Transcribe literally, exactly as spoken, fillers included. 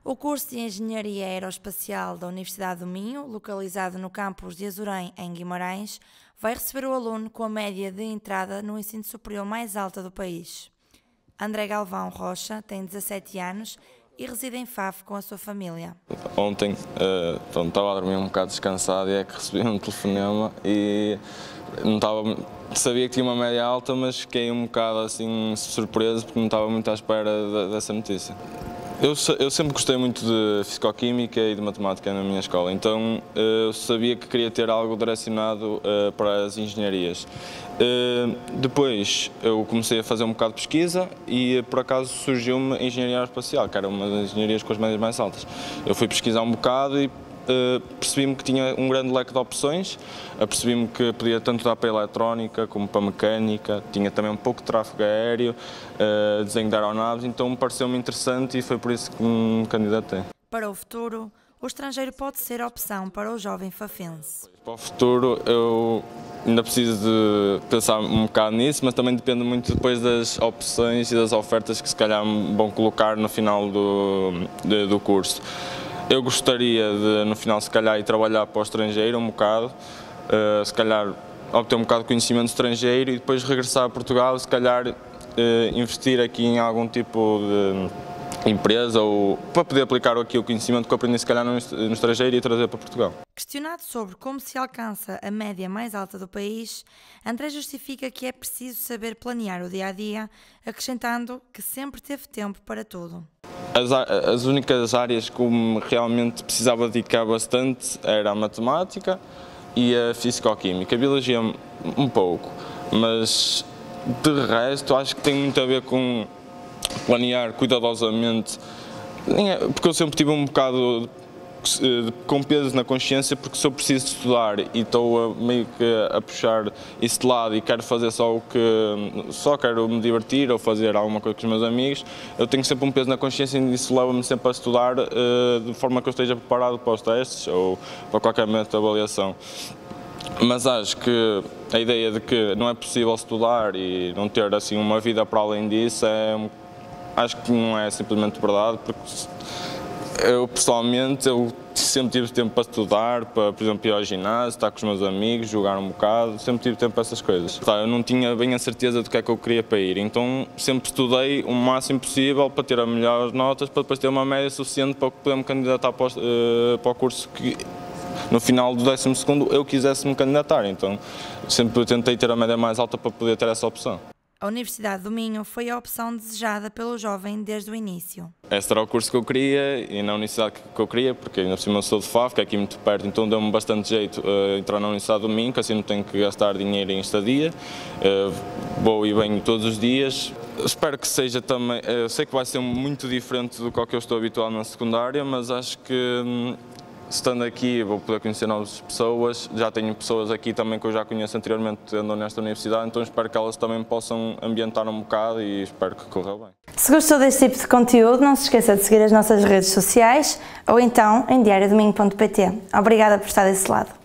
O curso de Engenharia Aeroespacial da Universidade do Minho, localizado no campus de Azurém, em Guimarães, vai receber o aluno com a média de entrada no ensino superior mais alta do país. André Galvão Rocha tem dezassete anos e reside em Faf com a sua família. Ontem uh, pronto, estava a dormir um bocado descansado e é que recebi um telefonema e não estava, sabia que tinha uma média alta, mas fiquei um bocado assim surpreso porque não estava muito à espera de, dessa notícia. Eu, eu sempre gostei muito de Fisicoquímica e de Matemática na minha escola, então eu sabia que queria ter algo direcionado uh, para as engenharias. Uh, depois eu comecei a fazer um bocado de pesquisa e por acaso surgiu-me a Engenharia Aeroespacial, que era uma das engenharias com as médias mais altas. Eu fui pesquisar um bocado e Uh, percebi-me que tinha um grande leque de opções, percebi-me que podia tanto dar para a eletrónica como para a mecânica, tinha também um pouco de tráfego aéreo, uh, desenho de aeronaves, então pareceu-me interessante e foi por isso que me candidatei. Para o futuro, o estrangeiro pode ser opção para o jovem fafense. Para o futuro eu ainda preciso de pensar um bocado nisso, mas também depende muito depois das opções e das ofertas que se calhar me vão colocar no final do, de, do curso. Eu gostaria de, no final, se calhar, ir trabalhar para o estrangeiro um bocado, uh, se calhar obter um bocado de conhecimento estrangeiro e depois regressar a Portugal, se calhar uh, investir aqui em algum tipo de empresa ou para poder aplicar aqui o conhecimento que eu aprendi, se calhar, no, no estrangeiro e trazer para Portugal. Questionado sobre como se alcança a média mais alta do país, André justifica que é preciso saber planear o dia-a-dia, acrescentando que sempre teve tempo para tudo. As, as únicas áreas que eu realmente precisava dedicar bastante era a matemática e a fisicoquímica, a biologia um pouco, mas de resto acho que tem muito a ver com planear cuidadosamente, porque eu sempre tive um bocado com peso na consciência, porque se eu preciso de estudar e estou a, meio que a puxar isso de lado e quero fazer só o que só quero me divertir ou fazer alguma coisa com os meus amigos, eu tenho sempre um peso na consciência e isso leva-me sempre a estudar uh, de forma que eu esteja preparado para os testes ou para qualquer método de avaliação. Mas acho que a ideia de que não é possível estudar e não ter assim uma vida para além disso é, acho que não é simplesmente verdade, porque eu, pessoalmente, eu sempre tive tempo para estudar, para, por exemplo, ir ao ginásio, estar com os meus amigos, jogar um bocado, sempre tive tempo para essas coisas. Eu não tinha bem a certeza do que é que eu queria para ir, então sempre estudei o máximo possível para ter as melhores notas, para depois ter uma média suficiente para poder me candidatar para o, uh, para o curso que, no final do décimo segundo, eu quisesse me candidatar, então sempre tentei ter a média mais alta para poder ter essa opção. A Universidade do Minho foi a opção desejada pelo jovem desde o início. Esse era o curso que eu queria e na universidade que eu queria, porque ainda por cima eu sou de Faf, que é aqui muito perto, então deu-me bastante jeito uh, entrar na Universidade do Minho, que assim não tenho que gastar dinheiro em estadia, uh, vou e venho todos os dias. Espero que seja também, eu sei que vai ser muito diferente do que eu estou habituado na secundária, mas acho que hum, estando aqui vou poder conhecer novas pessoas, já tenho pessoas aqui também que eu já conheço anteriormente andando nesta universidade, então espero que elas também possam ambientar um bocado e espero que corra bem. Se gostou deste tipo de conteúdo, não se esqueça de seguir as nossas redes sociais ou então em diario domingo ponto pt. Obrigada por estar desse lado.